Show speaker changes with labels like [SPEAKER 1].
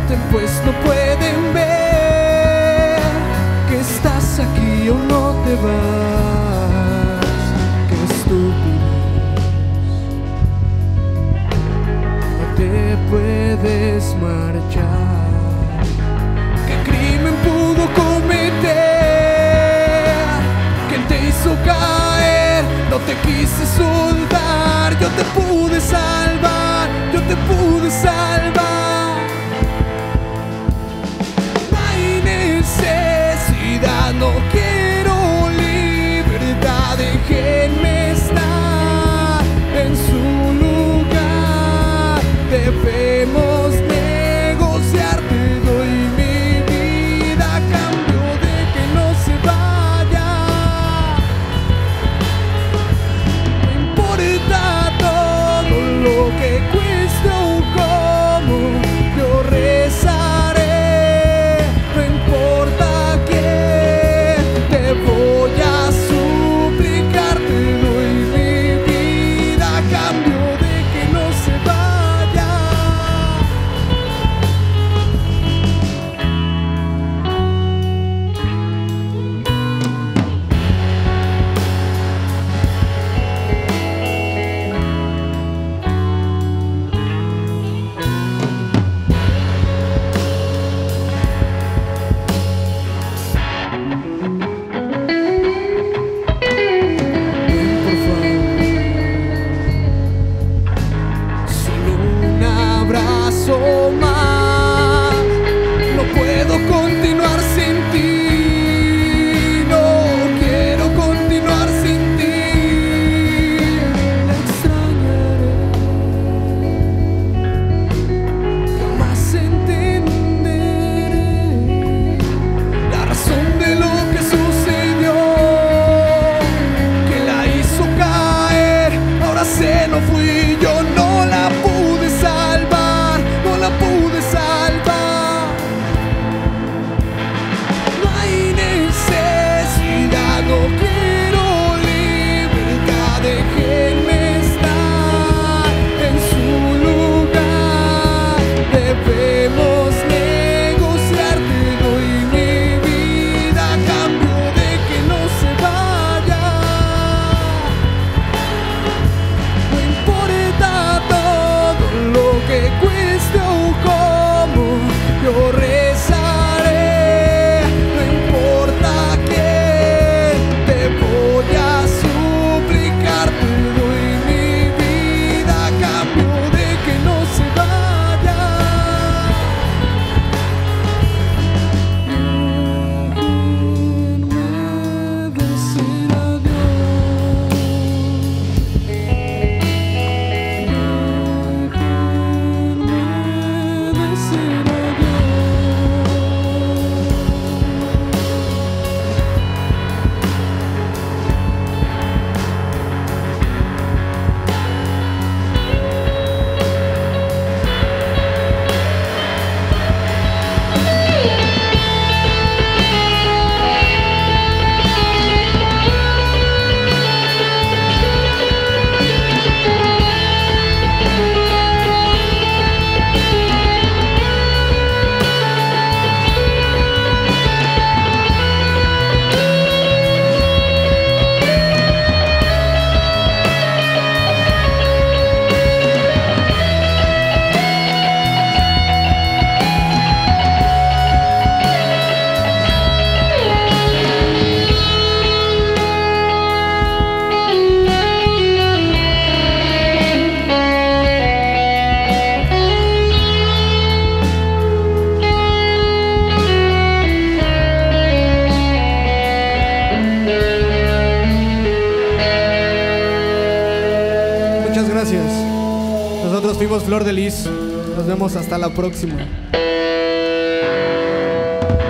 [SPEAKER 1] sienten pues no pueden ver que estás aquí o no te vas. Qué estúpidos, no te puedes marchar. ¿Qué crimen pudo cometer? ¿Quién te hizo caer? No te quise soltar, yo te pude salvar, yo te pude salvar. No hay necesidad, no quiero libertad, déjenme estar en su lugar. Debemos negociar, te doy mi vida a cambio de que no se vaya. No importa todo lo que cueste o cómo, yo rezaré. No importa quién, te voy a suplicar, te doy mi vida a cambio de que no se vaya. Ven, por favor, solo un abrazo más. No puedo continuar sin ti, no quiero continuar sin ti. La extrañaré, jamás entenderé la razón de lo que sucedió, que la hizo caer. Ahora se no fui yo, no la pude salvar, no la pude salvar. No hay necesidad, no quiero libertad, déjenme estar en su lugar. Debemos negociar, te doy mi vida a cambio de que no se vaya. No importa todo lo que cueste o cómo, yo rezaré. No importa quién, te voy a suplicar, te doy mi vida a cambio de que no se vaya. Déjenme decir adiós. Déjenme decir Muchas gracias. Nosotros fuimos Flor de Lis. Nos vemos hasta la próxima.